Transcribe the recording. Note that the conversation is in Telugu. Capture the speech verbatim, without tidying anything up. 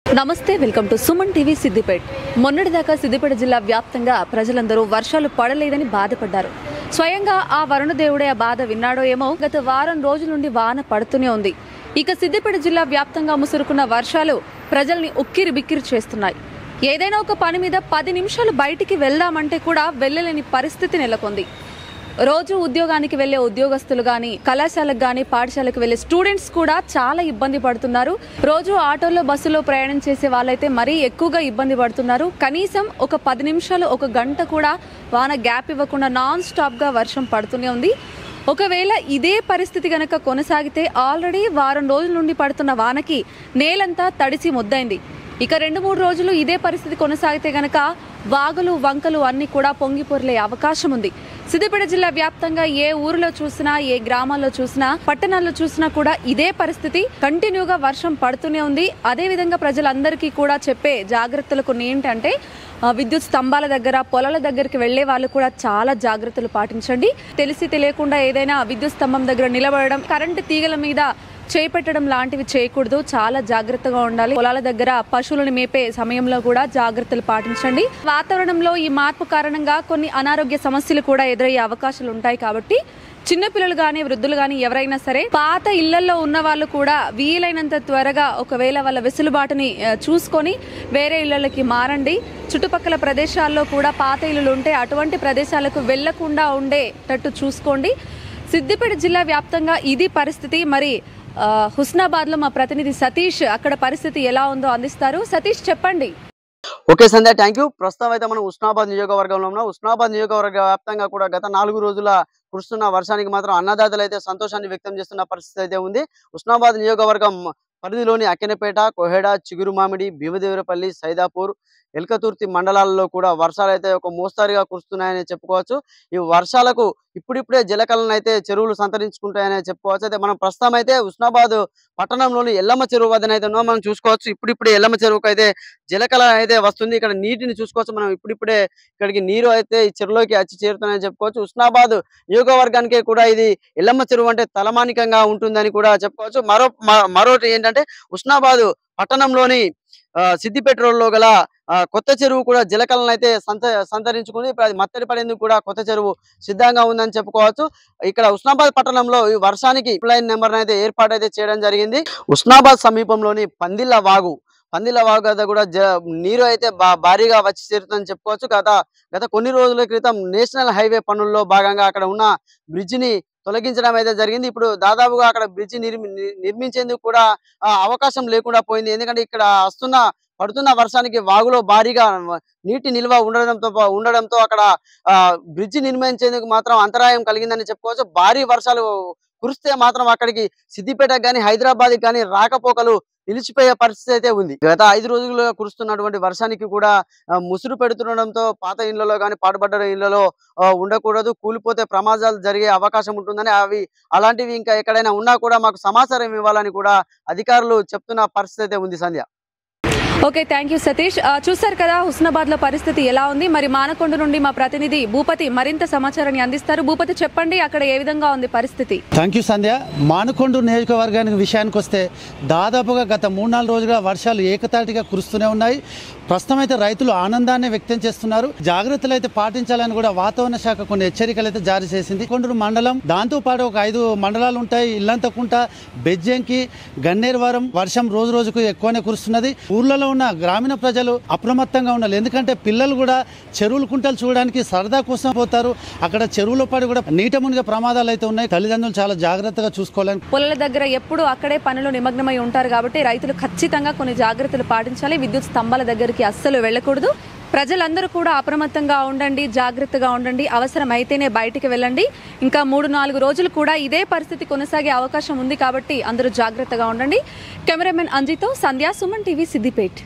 నమస్తే, welcome to Suman TV Siddipet. మొన్నటిదాకా సిద్దిపేట జిల్లా వ్యాప్తంగా ప్రజలందరూ వర్షాలు పడలేదని బాధపడ్డారు. స్వయంగా ఆ వరుణదేవుడే ఆ బాధ విన్నాడో ఏమో, గత వారం రోజుల నుండి వాన పడుతూనే ఉంది. ఇక సిద్దిపేట జిల్లా వ్యాప్తంగా ముసురుకున్న వర్షాలు ప్రజల్ని ఉక్కిరి బిక్కిరి చేస్తున్నాయి. ఏదైనా ఒక పని మీద పది నిమిషాలు బయటికి వెళ్దామంటే కూడా వెళ్లలేని పరిస్థితి నెలకొంది. రోజు ఉద్యోగానికి వెళ్లే ఉద్యోగస్తులు గాని, కళాశాలకు గాని, పాఠశాలకు వెళ్లే స్టూడెంట్స్ కూడా చాలా ఇబ్బంది పడుతున్నారు. రోజు ఆటోలో, బస్సులో ప్రయాణం చేసే వాళ్ళైతే మరీ ఎక్కువగా ఇబ్బంది పడుతున్నారు. కనీసం ఒక పది నిమిషాలు, ఒక గంట కూడా వాన గ్యాప్ ఇవ్వకుండా నాన్ స్టాప్ గా వర్షం పడుతూనే ఉంది. ఒకవేళ ఇదే పరిస్థితి గనక కొనసాగితే ఆల్రెడీ వారం రోజుల నుండి పడుతున్న వానకి నేలంతా తడిసి ముద్దైంది. ఇక రెండు మూడు రోజులు ఇదే పరిస్థితి కొనసాగితే గనక వాగులు, వంకలు అన్ని కూడా పొంగి పొర్లే అవకాశం ఉంది. సిద్దిపేట జిల్లా వ్యాప్తంగా ఏ ఊరిలో చూసినా, ఏ గ్రామాల్లో చూసినా, పట్టణాల్లో చూసినా కూడా ఇదే పరిస్థితి. కంటిన్యూగా వర్షం పడుతూనే ఉంది. అదే విధంగా ప్రజలందరికీ కూడా చెప్పే జాగ్రత్తలు కొన్ని ఏంటంటే, విద్యుత్ స్తంభాల దగ్గర, పొలాల దగ్గరికి వెళ్లే వాళ్ళు కూడా చాలా జాగ్రత్తలు పాటించండి. తెలిసి తెలియకుండా ఏదైనా విద్యుత్ స్తంభం దగ్గర నిలబడడం, కరెంటు తీగల మీద చేపెట్టడం లాంటివి చేయకూడదు. చాలా జాగ్రత్తగా ఉండాలి. పొలాల దగ్గర పశువులను మేపే సమయంలో కూడా జాగ్రత్తలు పాటించండి. వాతావరణంలో ఈ మార్పు కారణంగా కొన్ని అనారోగ్య సమస్యలు కూడా ఎదురయ్యే అవకాశాలు ఉంటాయి. కాబట్టి చిన్నపిల్లలు గానీ, వృద్ధులు గానీ ఎవరైనా సరే పాత ఇళ్లలో ఉన్న వాళ్ళు కూడా వీలైనంత త్వరగా ఒకవేళ వాళ్ళ వెసులుబాటుని చూసుకొని వేరే ఇళ్లకి మారండి. చుట్టుపక్కల ప్రదేశాల్లో కూడా పాత ఇల్లులు ఉంటే అటువంటి ప్రదేశాలకు వెళ్లకుండా ఉండేటట్టు చూసుకోండి. సిద్దిపేట జిల్లా వ్యాప్తంగా ఇది పరిస్థితి. మరి హుస్నాబాద్ లో మా ప్రతినిధి సతీష్ అక్కడ పరిస్థితి ఎలా ఉందో అందిస్తారు. సతీష్, చెప్పండి. Okay Sandhya, thank you. ప్రస్తుతం అయితే మనం హుస్నాబాద్ నియోజకవర్గంలో ఉన్నాం. హుస్నాబాద్ నియోజకవర్గ వ్యాప్తంగా కూడా గత నాలుగు రోజుల కురుస్తున్న వర్షానికి మాత్రం అన్నదాతలు అయితే సంతోషాన్ని వ్యక్తం చేస్తున్న పరిస్థితి అయితే ఉంది. హుస్నాబాద్ నియోజకవర్గం పరిధిలోని అక్కెనపేట, కోహెడ, చిగురుమామిడి, భీమదేవరపల్లి, సైదాపూర్, ఎల్కతుర్తి మండలాల్లో కూడా వర్షాలు అయితే ఒక మోస్తారుగా కురుస్తున్నాయని చెప్పుకోవచ్చు. ఈ వర్షాలకు ఇప్పుడిప్పుడే జలకళను అయితే చెరువులు సంతరించుకుంటాయని చెప్పుకోవచ్చు. అయితే మనం ప్రస్తుతం అయితే హుస్నాబాద్ పట్టణంలోని ఎల్లమ్మ చెరువు వద్దన అయితే ఉన్నాం. మనం చూసుకోవచ్చు, ఇప్పుడిప్పుడే ఎల్లమ్మ చెరువుకు అయితే జలకళ అయితే వస్తుంది. ఇక్కడ నీటిని చూసుకోవచ్చు మనం. ఇప్పుడిప్పుడే ఇక్కడికి నీరు అయితే ఈ చెరువులోకి వచ్చి చేరుతున్నాయని చెప్పుకోవచ్చు. హుస్నాబాద్ నియోజకవర్గానికి కూడా ఇది ఎల్లమ్మ చెరువు అంటే తలమానికంగా ఉంటుందని కూడా చెప్పుకోవచ్చు. మరో మరోటి ఏంటంటే, హుస్నాబాద్ పట్టణంలోని సిద్దిపేట రోడ్లో గల కొత్త చెరువు కూడా జలకళను అయితే సంత సంతరించుకుని ఇప్పుడు అది మత్తడి పడేందుకు కూడా కొత్త చెరువు సిద్ధంగా ఉందని చెప్పుకోవచ్చు. ఇక్కడ హుస్నాబాద్ పట్టణంలో ఈ వర్షానికి లైన్ నెంబర్ అయితే ఏర్పాటు అయితే చేయడం జరిగింది. హుస్నాబాద్ సమీపంలోని పందిళ్ళ వాగు పందిళ్ళ వాగు వద్ద కూడా జ నీరు అయితే బా భారీగా వచ్చి చేరుతుందని చెప్పుకోవచ్చు. గత గత కొన్ని రోజుల క్రితం నేషనల్ హైవే పనుల్లో భాగంగా అక్కడ ఉన్న బ్రిడ్జిని తొలగించడం అయితే జరిగింది. ఇప్పుడు దాదాపుగా అక్కడ బ్రిడ్జి నిర్మి నిర్మించేందుకు కూడా అవకాశం లేకుండా పోయింది. ఎందుకంటే ఇక్కడ వస్తున్న పడుతున్న వర్షానికి వాగులో భారీగా నీటి నిల్వ ఉండడంతో ఉండడంతో అక్కడ ఆ బ్రిడ్జి నిర్మించేందుకు మాత్రం అంతరాయం కలిగిందని చెప్పుకోవచ్చు. భారీ వర్షాలు కురిస్తే మాత్రం అక్కడికి సిద్దిపేటకు కానీ, హైదరాబాద్ కానీ రాకపోకలు నిలిచిపోయే పరిస్థితి అయితే ఉంది. గత ఐదు రోజులుగా కురుస్తున్నటువంటి వర్షానికి కూడా ముసురు పెడుతుండడంతో పాత ఇళ్లలో కానీ, పాడుబడ్డ ఇళ్లలో ఉండకూడదు, కూలిపోతే ప్రమాదాలు జరిగే అవకాశం ఉంటుందని, అవి అలాంటివి ఇంకా ఎక్కడైనా ఉన్నా కూడా మాకు సమాచారం ఇవ్వాలని కూడా అధికారులు చెప్తున్న పరిస్థితి అయితే ఉంది. Sandhya, okay, thank you Satish. చూసారు కదా హుస్నాబాద్ లో పరిస్థితి ఎలా ఉంది. మరి మానకొండ నుండి మా ప్రతినిధి భూపతి మరింత సమాచారాన్ని అందిస్తారు. భూపతి, చెప్పండి, అక్కడ ఏ విధంగా ఉంది పరిస్థితి? థ్యాంక్ యూ సంధ్య. మానకొండ నియోజకవర్గానికి విషయానికి వస్తే దాదాపుగా గత మూడు నాలుగు రోజులుగా వర్షాలు ఏకతాటిగా కురుస్తూనే ఉన్నాయి. ప్రస్తుతం అయితే రైతులు ఆనందాన్ని వ్యక్తం చేస్తున్నారు. జాగ్రత్తలు అయితే పాటించాలని కూడా వాతావరణ శాఖ కొన్ని హెచ్చరికలు అయితే జారీ చేసింది. కొండూరు మండలం, దాంతో పాటు ఒక ఐదు మండలాలు ఉంటాయి. ఇల్లంతకుంట, బెజ్జంకి, గన్నేరువరం వర్షం రోజు రోజుకు ఎక్కువనే కురుస్తున్నది. ఊర్లలో ఉన్న గ్రామీణ ప్రజలు అప్రమత్తంగా ఉండాలి. ఎందుకంటే పిల్లలు కూడా చెరువులు, కుంటలు చూడడానికి సరదా కోసం పోతారు. అక్కడ చెరువులో పడి కూడా నీట మునిగే ప్రమాదాలు అయితే ఉన్నాయి. తల్లిదండ్రులు చాలా జాగ్రత్తగా చూసుకోవాలని. పొలాల దగ్గర ఎప్పుడు అక్కడే పనులు నిమగ్నమై ఉంటారు కాబట్టి రైతులు ఖచ్చితంగా కొన్ని జాగ్రత్తలు పాటించాలి. విద్యుత్ స్తంభాల దగ్గరికి అస్సలు వెళ్ళకూడదు. ప్రజలందరూ కూడా అప్రమత్తంగా ఉండండి, జాగ్రత్తగా ఉండండి. అవసరం అయితేనే బయటికి వెళ్ళండి. ఇంకా మూడు నాలుగు రోజులు కూడా ఇదే పరిస్థితి కొనసాగే అవకాశం ఉంది కాబట్టి అందరూ జాగ్రత్తగా ఉండండి. కెమెరామెన్ అంజితో సంధ్య, సుమన్ టీవీ, సిద్దిపేట్.